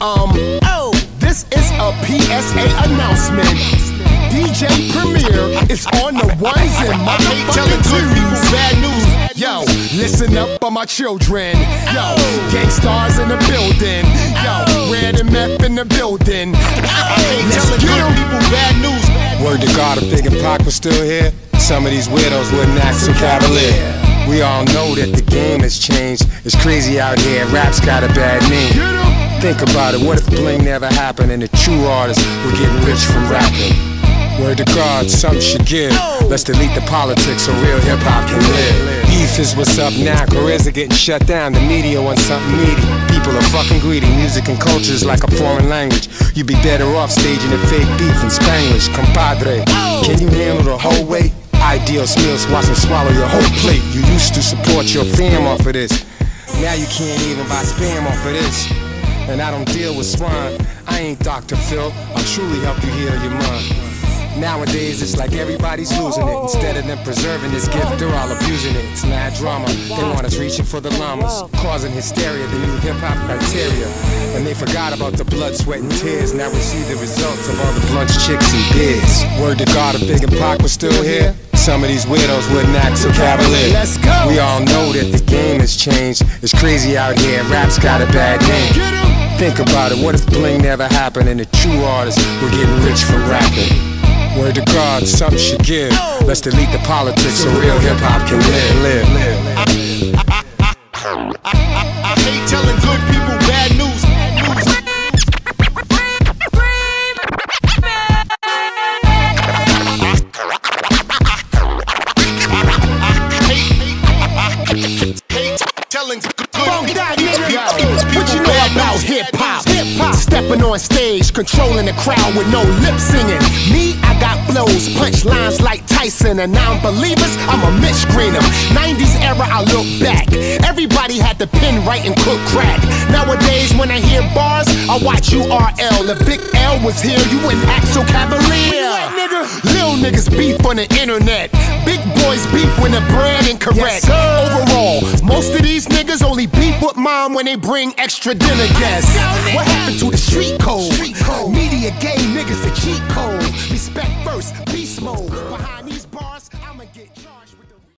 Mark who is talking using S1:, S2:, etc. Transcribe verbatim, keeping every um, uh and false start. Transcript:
S1: Um, oh, this is a P S A announcement. D J Premier is on the ones and motherfucking twos. Bad news. Yo, listen up for my children. Yo, gangstars in the building. Yo, Red and Meth in the building. Let's get them. People bad news.
S2: Word to God, if Big and Pac was still here, some of these widows wouldn't act so cavalier. We all know that the game has changed. It's crazy out here, rap's got a bad name. Think about it, what if bling never happened and the true artists were getting rich from rapping? Word to God, something should give. Let's delete the politics so real hip-hop can live. Beef is what's up now, careers are getting shut down. The media wants something meaty. People are fucking greedy. Music and culture is like a foreign language. You'd be better off staging a fake beef in Spanglish. Compadre, can you handle the whole weight? Ideal meals, watch them swallow your whole plate. You used to support your fam off of this. Now you can't even buy spam off of this. And I don't deal with swine. I ain't Doctor Phil. I'll truly help you heal your mind. Nowadays it's like everybody's losing it. Instead of them preserving this gift, they're all abusing it. It's mad drama. They want us reaching for the llamas, causing hysteria, the new hip-hop criteria. And they forgot about the blood, sweat, and tears. Now we see the results of all the blunts, chicks, and beers. Word to God, if Big and Pac was still here, some of these widows wouldn't act so cavalier.
S1: Let's go.
S2: We all know that the game has changed. It's crazy out here, rap's got a bad name. Think about it, what if bling never happened and the true artists were getting rich from rapping? Word to God, something should give. Let's delete the politics so real hip-hop can live, live, live.
S1: I, I, I, I, I hate telling good people bad news. Telling good people. What you know about hip-hop? Hip-hop. Stepping on stage, controlling the crowd with no lip singing. Me, I got flows, punchlines like Tyson. And non-believers, I'm a Mitch Greener. nineties era, I look back. Everybody had the pen right and cook crack. Nowadays, when I hear bars, I watch U R L. If Big L was here, you wouldn't act so cavalier. Lil niggas beef on the internet. Big boys beef when the brand incorrect. Overall, most of these niggas only beef with mom when they bring extra dinner guests. What happened to the street code? Media gave niggas the cheat code. Respect first, beast mode. Behind